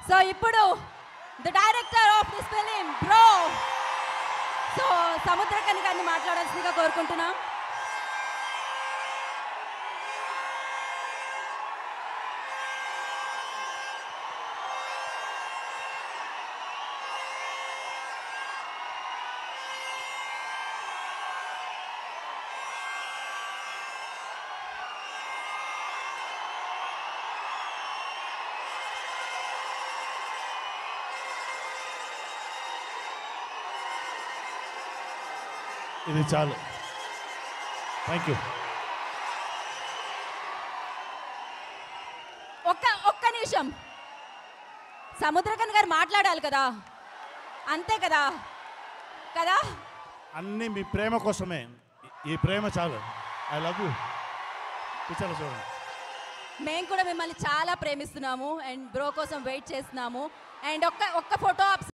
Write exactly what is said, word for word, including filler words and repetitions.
So ఇప్పుడు the director of this film bro, so Samuthirakani గారిని మాట్లాడాల్సిందిగా కోరుకుంటున్నాం. ఇది చాలు, థ్యాంక్ యూ. ఒక్క ఒక్క నిమిషం, సముద్రకన్ గారు మాట్లాడాలి కదా, అంతే కదా కదా అన్నీ మీ ప్రేమ కోసమే, ఈ ప్రేమ చాలు. I love you. పిక్చర్ చూడండి. మేము కూడా మిమ్మల్ని చాలా ప్రేమిస్తున్నాము అండ్ బ్రో కోసం వెయిట్ చేస్తున్నాము. అండ్ ఒక్క ఒక్క ఫోటో